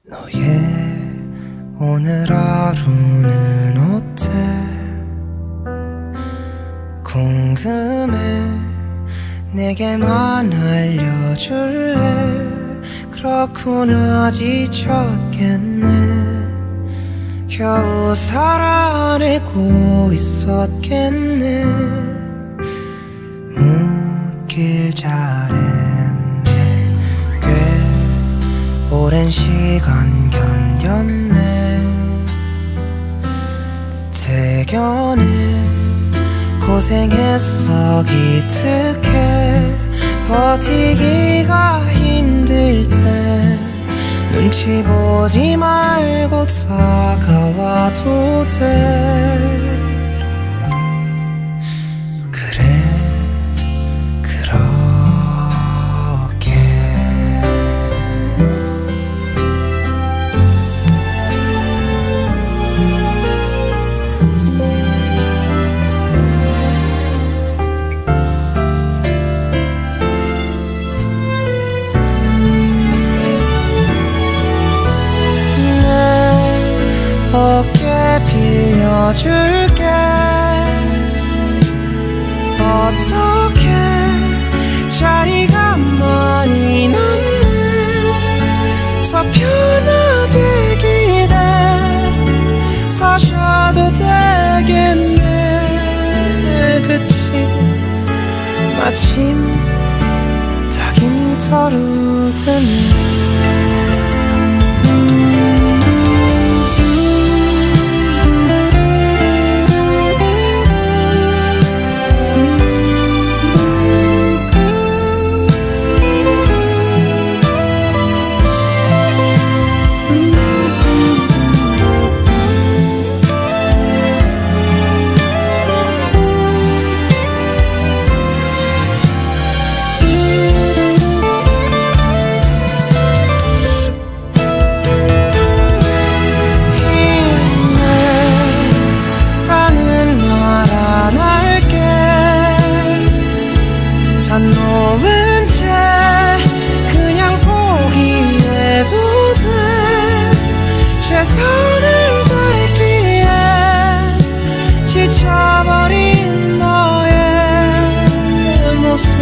너의 오늘 하루는 어때? 궁금해. 내게만 알려줄래? 그렇구나, 지쳤겠네. 겨우 살아내고 있었겠네. 묻길 잘했네. 꽤 오랜 시간 견뎠네. 대견해. 고생했어 기특해. 버티기가 힘들 때 눈치 보지 말고 다가와도 돼. 그래 그렇게. 어깨 빌려줄게. 어떻게 자리가 많이 남네. 더 편하게 기대 서셔도 되겠네. 그치 마침 딱인터로 드네. 놓은 채 그냥 포기해도 돼. 최선을 다했기에 지쳐버린 너의 모습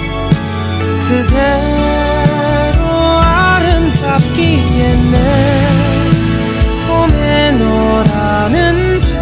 그대로 아름답기에 내 품에 놓라는 채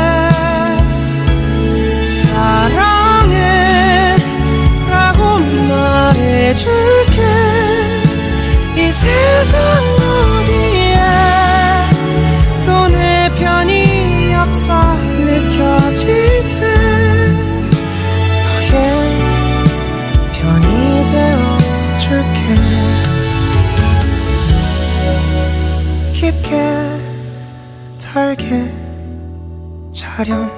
말해줄게. 이 세상 어디에 또 내 편이 없어 느껴질 때 너의 편이 되어줄게. 깊게 달게 자렴.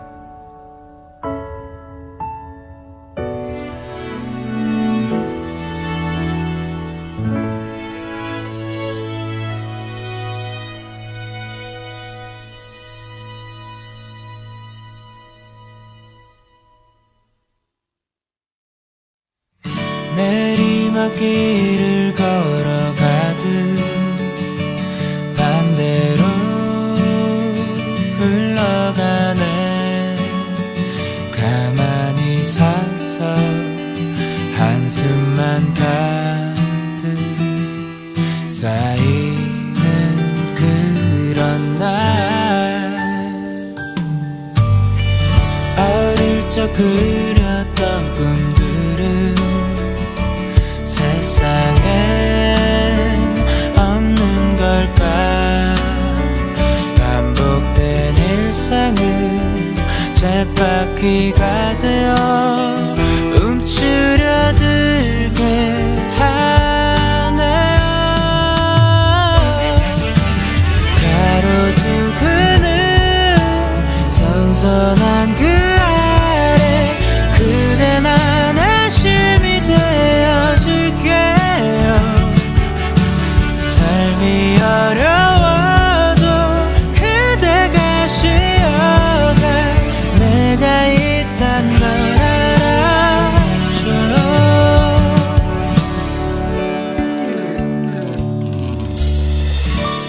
내리막길을 걸어가듯 반대로 흘러가네. 가만히 서서 한숨만 가득 쌓이는 그런 날. 어릴 적 그렸던 꿈들은 세상엔 없는 걸까. 반복된 일상은 쳇바퀴가 되어 움츠려들게 하네요. 가로수 그는 선선한 그 아래 그대만 안심이 되어줄게요. 삶이 어려워도 그대가 쉬어가 내가 있단 걸 알아.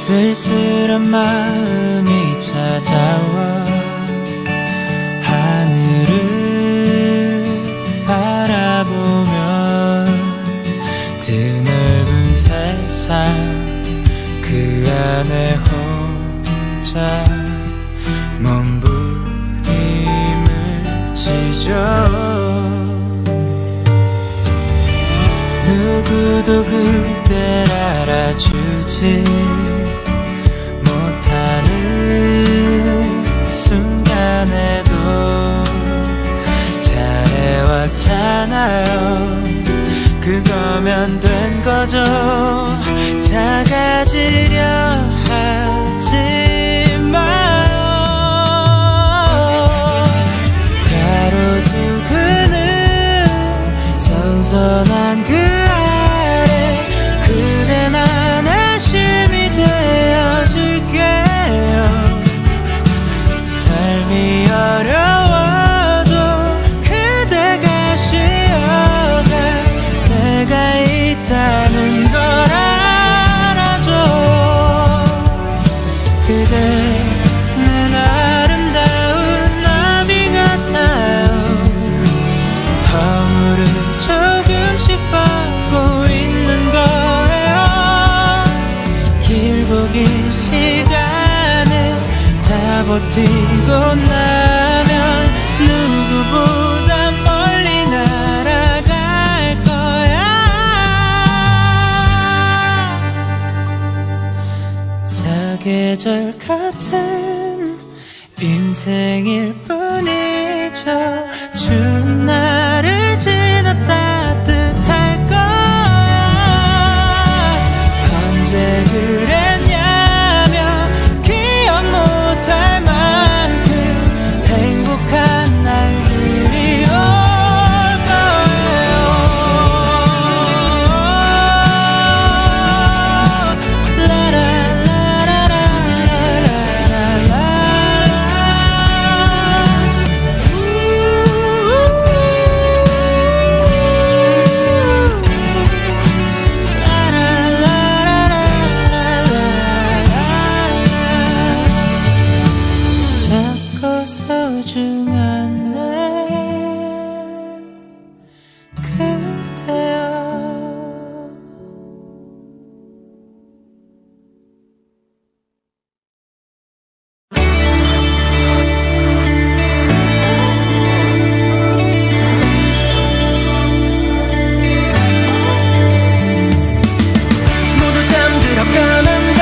쓸쓸한 마음이 찾아와 하늘을 바라보면 드넓은 세상 그 안에 혼자 몸부림을 치죠. 누구도 그댈 알아주지 못하는 순간에도 잘해왔잖아요. 그거면 된 거죠. 작아지려 하지 마요. 가로수 그는 선선한 그 아래 그대만 안심이 되어줄게요. 삶이 어려워도 그대가 쉬어갈 내가 있다는 걸 알아줘. 그대는 아름다운 나비 같아요. 허물을 조금씩 받고 있는 거예요. 길고 긴 시간을 다 버티고 나면 누구보다 멀리 날아갈 거야. 사계절 같은 인생일 뿐이죠. 추운 날을 지나 따뜻할 거야. 언제 그랬냐며 기억 못할 만큼 행복한 날들이 올 거예요. 작고 소중한 내 그대여. 모두 잠들어가는 밤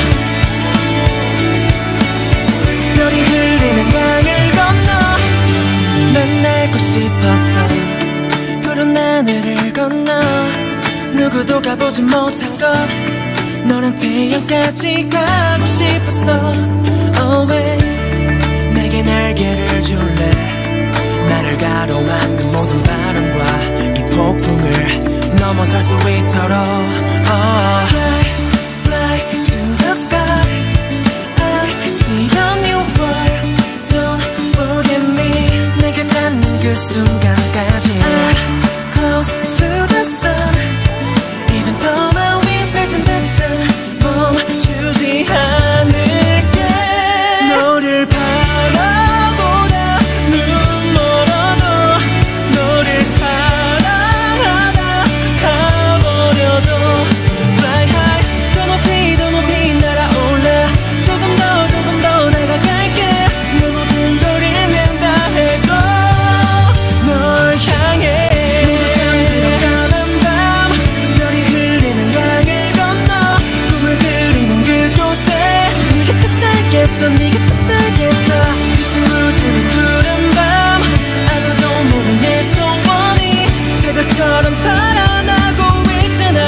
별이 흐르는 강을 건너 넌 날고 싶었어. 푸른 하늘을 건너 누구도 가보지 못한 곳 너란 태양까지 가고 싶었어. Always 내게 날개를 줄래. 나를 가로막는 모든 바람과 이 폭풍을 넘어설 수 있도록 Fly, fly to the sky. I see a new world. Don't forget me. 내게 닿는 그 순간까지 I'm close to the sun. Even though my wings 뱉은 듯한 멈추지 않을게. 너를 바라보다 눈 멀어도 너를 사랑하다 가버려도 Fly high 더 높이 날아올라. 조금 더 나가갈게. 내 모든 걸 잃는다 해도 널 향해. 모두 잠들어가는 밤 별이 흐르는 강을 건너 꿈을 그리는 그곳에 네 곁에 살겠어. 네 곁에 살겠어. 빛이 물드는 푸른 밤 아무도 모르는 내 소원이 새벽처럼 살아나고 있잖아.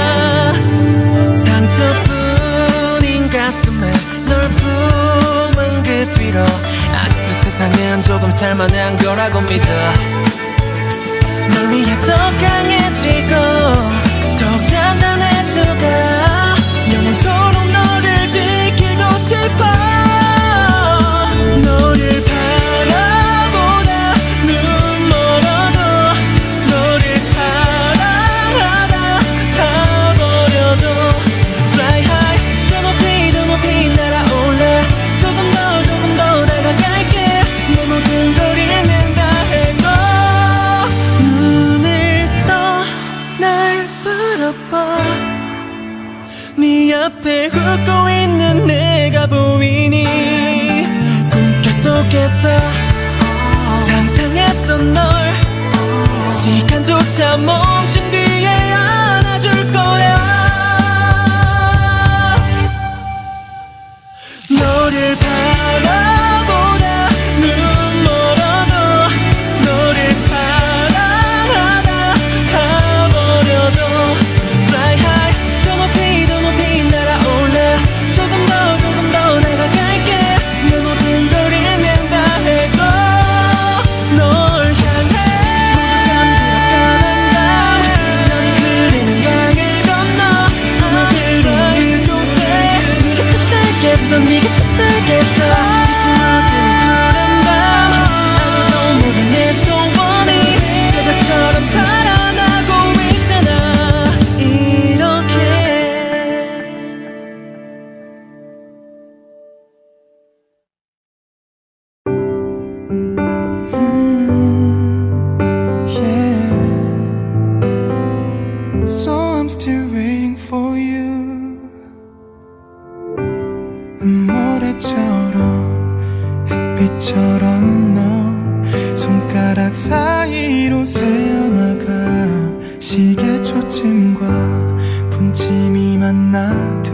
상처뿐인 가슴에 널 품은 그 뒤로 아직도 세상은 조금 살만한 거라고 믿어. 널 위해 더 강해지고 더욱 단단해져가. 영원토록 너를 지키고 싶어. 너를 바라보다 눈 멀어도 너를 사랑하다 가버려도 Fly high 더 높이 네 앞에 웃고 있는 내가 보이니 꿈결 속에서 상상했던 널 시간조차 멈춘 뒤에 안아줄 거야. 너를 바라보다 눈 멀어도 너를 사랑하다 다 버려도 Fly high 더 높이 더 높이 날아올라 조금 더 나아갈게 내 모든 걸 잃는다 해도 널 향해 모두 잠들어가는 밤 너를 흐르는 강을 건너 꿈을 그리는 그곳에 네 곁에 살겠어 네 곁에 살겠어 잊지 못하는 푸른 밤 아무도 모르는 내 소원이 새벽처럼 살아나고 있잖아 이렇게. Yeah. So I'm still waiting for you. 모래처럼 햇빛처럼 너 손가락 사이로 새어나가 시계 초침과 분침이 만나듯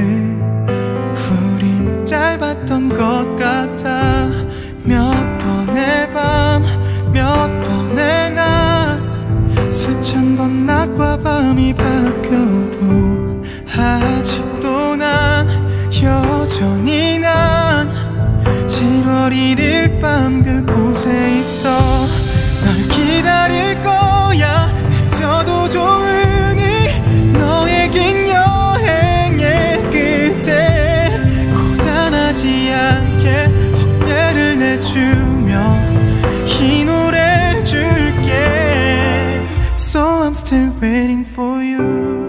우린 짧았던 것 같아. 몇 번의 밤 몇 번의 낮 수천 번 낮과 밤이 바뀌어도 아직도 난 여전히 난 7월 1일 밤 그곳에 있어. 널 기다릴 거야. 늦어도 좋으니 너의 긴 여행의 끝에 고단하지 않게 어깨를 내주며 이 노래를 줄게. So I'm still waiting for you.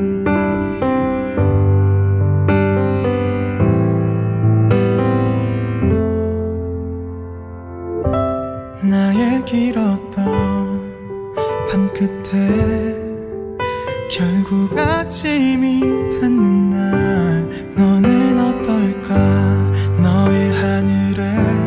나의 길었던 밤끝에 결국 아침이 닿는 날 너는 어떨까. 너의 하늘에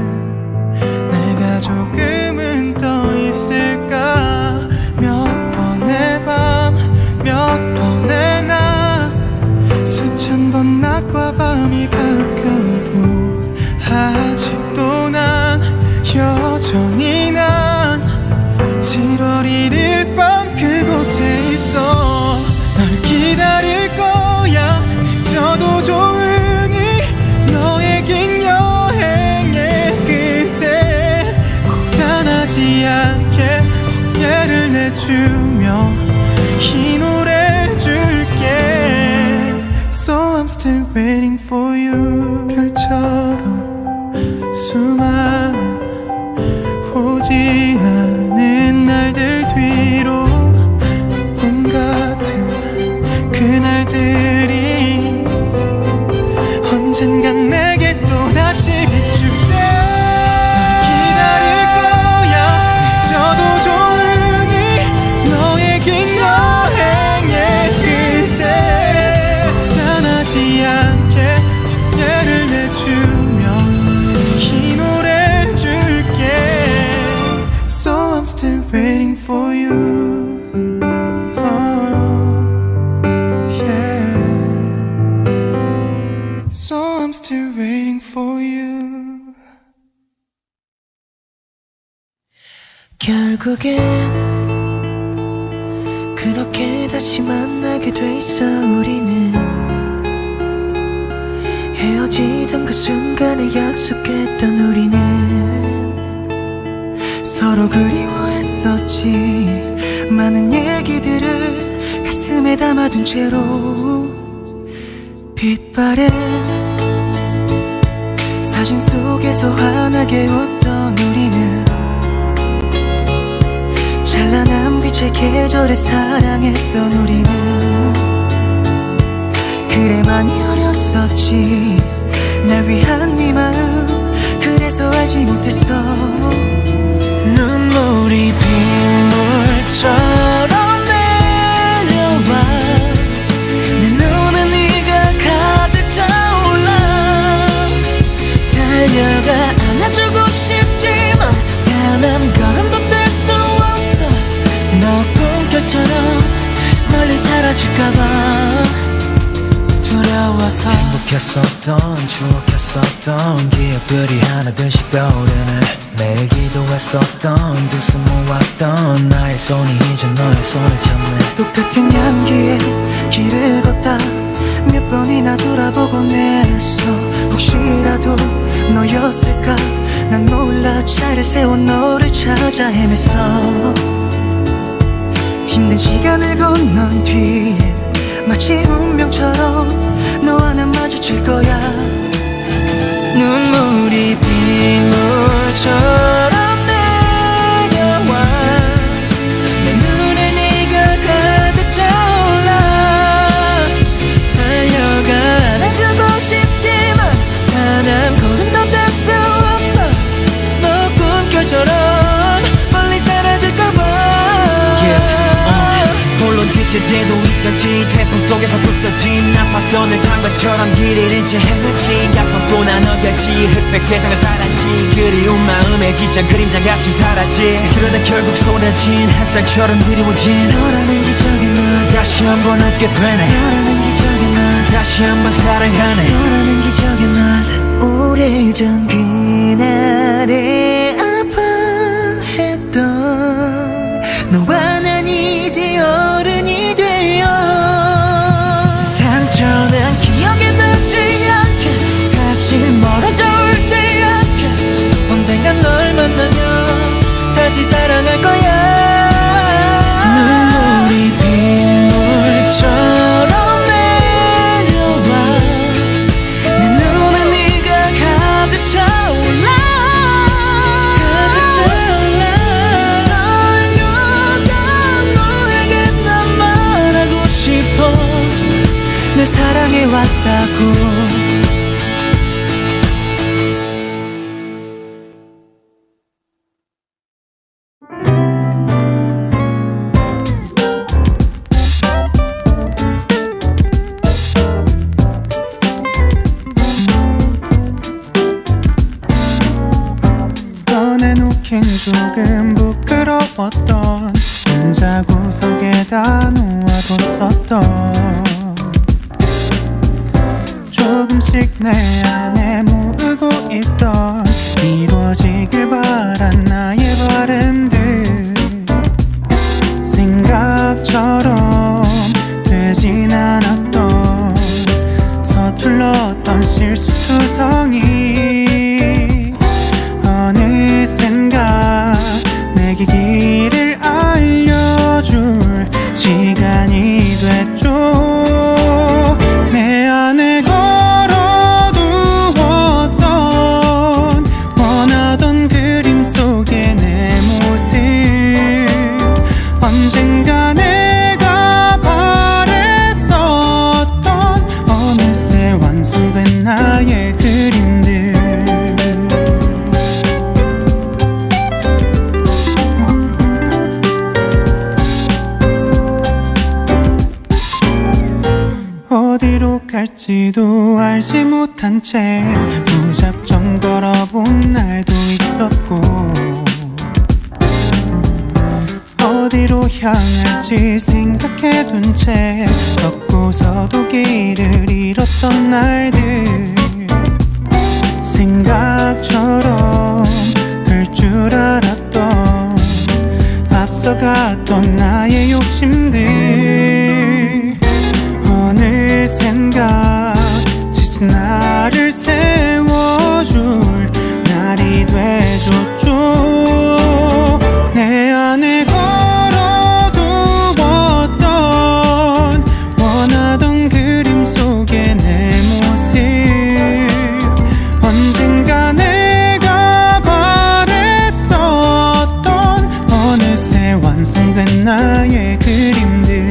내가 조금은 떠 있을까. 몇 번의 밤 몇 번의 낮 수천 번 낮과 밤이 바뀌어도 아직도 난 여전히 난 7월 1일 밤 그곳에 있어. 널 기다릴 거야. 늦어도 좋으니 너의 긴 여행의 끝에 고단하지 않게 어깨를 내주며 이 노래를 줄게. So I'm still waiting for you. 별처럼 수많은 오지 않은 날들 뒤로 꿈 같은 그날들이 언젠간 내게 또다시 비출 때 널 기다릴 거야. 늦어도 좋으니 너의 긴 여행의 끝에 고단하지 않게 어깨를 내주며 이 노래를 줄게. So I'm still waiting for you. Oh, yeah. So I'm still waiting for you. 결국엔 그렇게 다시 만나게 돼 있어. 우리는 헤어지던 그 순간에 약속했던 우리는 서로 그리워했었지. 많은 얘기들을 가슴에 담아둔 채로 빛바랜 사진 속에서 환하게 웃던 우리는 찬란한 빛의 계절에 사랑했던 우리는 그래 많이 어렸었지. 날 위한 네 마음 그래서 알지 못했어. 눈물이 빗물처럼 내려와 내 눈에 네가 좋아서 행복했었던 추억했었던 기억들이 하나둘씩 떠오르네. 매일 기도했었던 두 손 모았던 나의 손이 이제 너의 손을 잡네. 똑같은 향기에 길을 걷다 몇 번이나 돌아보곤 했어. 혹시라도 너였을까 난 몰라. 차를 세워 너를 찾아 헤맸어. 힘든 시간을 건넌 뒤에 마치 운명처럼 너와 난 마주칠 거야. 눈물이 빗물처럼 내려와 내 눈에 네가 가득 차올라. 달려가 안아주고 싶지만 단 한 걸음도 뗄 수 없어. 너 꿈결처럼 멀리 사라질까봐. 물론 지칠 때도 있었지. 태풍 속에서 부서진 나파선을 탄 것처럼 길 잃은 채 헤맸지. 약속도 난 어겼지. 흑백 세상을 살았지. 그리운 마음에 지쳐 그림자같이 살았지. 그러다 결국 쏟아진 햇살처럼 드리워진 너라는 기적의 날 다시 한번 웃게 되네. 너라는 기적의 날 다시 한번 사랑하네. 너라는 기적의 날. 오래전 그날에 아파했던 너와 난 이제 어른이 되어 상처는 기억에 남지 않게 다시 멀어져 울지 않게 언젠간 널 만나면 다시 사랑할 거야. 눈물이 빗물처럼 내려와 내 눈에 네가 가득 차올라. 가득 차올라. 달려가 너에게 난 말하고 싶어. 널 사랑해왔다고. 꺼내놓긴 조금 부끄러웠던 혼자 구석에다 놓아뒀었던 조금씩 내 안에 모으고 있던 이루어지길 바란 나의 바람들 생각처럼 되진 않았던 서툴렀던 실수투성이 어느샌가 내게 길을 알려줄 시간이 됐죠. 내 안에 걸어두었던 원하던 그림 속에 내 모습 언젠가 내가 바랬었던 어느새 완성된 나의 그림들. 어디로 갈지도 알지 못한 채 무작정 걸어본 날도 있었고 어디로 향할지 생각해둔 채 걷고서도 길을 잃었던 날들 생각처럼 될 줄 알았던 앞서갔던 나의 욕심들 어느샌가 지친 나를 세워줄 날이 돼줬죠. 내 안에 걸어두었던 원하던 그림 속에 내 모습 언젠가 내가 바랬었던 어느새 완성된 나의 그림들.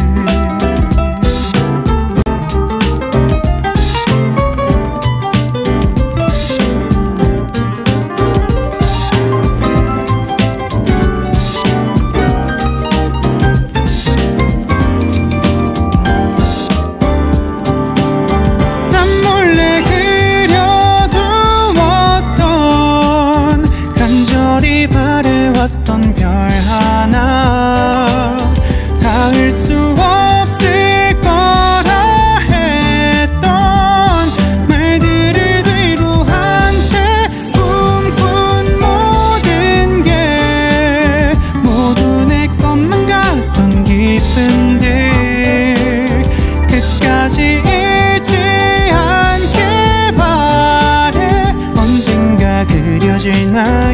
바래왔던 별 하나 닿을 수 없을 거라 했던 잊을 날